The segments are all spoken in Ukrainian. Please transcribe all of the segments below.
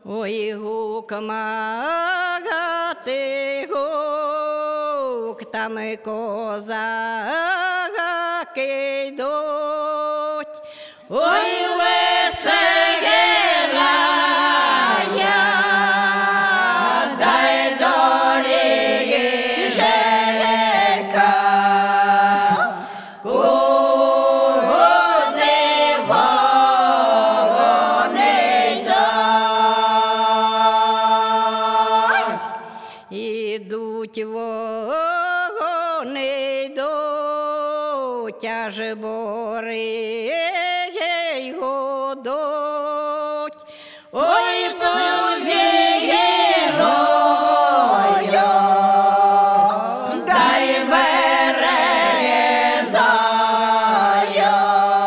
Ой, гук магати гук, там козаки йдуть. Ой, веселя я, дай доріженька, куди вони йдуть. Ідуть вони, йдуть, аж бори годуть. Ой, повірою, дай березою,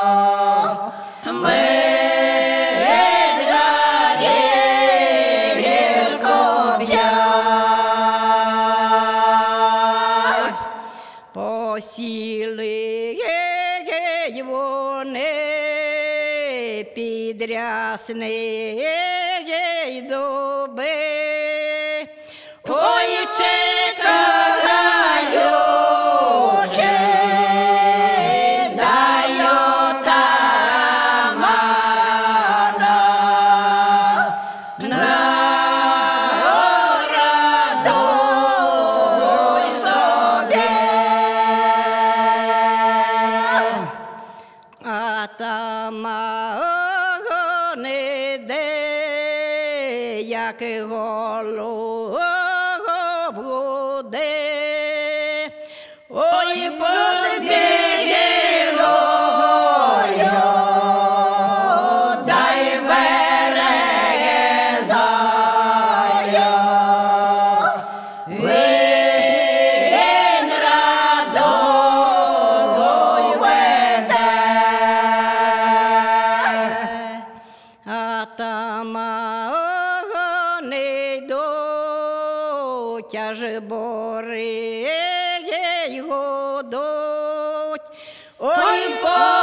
ми горілку п'ять. Посіли вони під рясної дуби. Ой, чекаючи, дай отамана на радуй собі. Атаман іде, як голуб гуде. Ой, під білою, дай березою, він радуй веде. Атаман йдуть, аж бори годуть. Ой,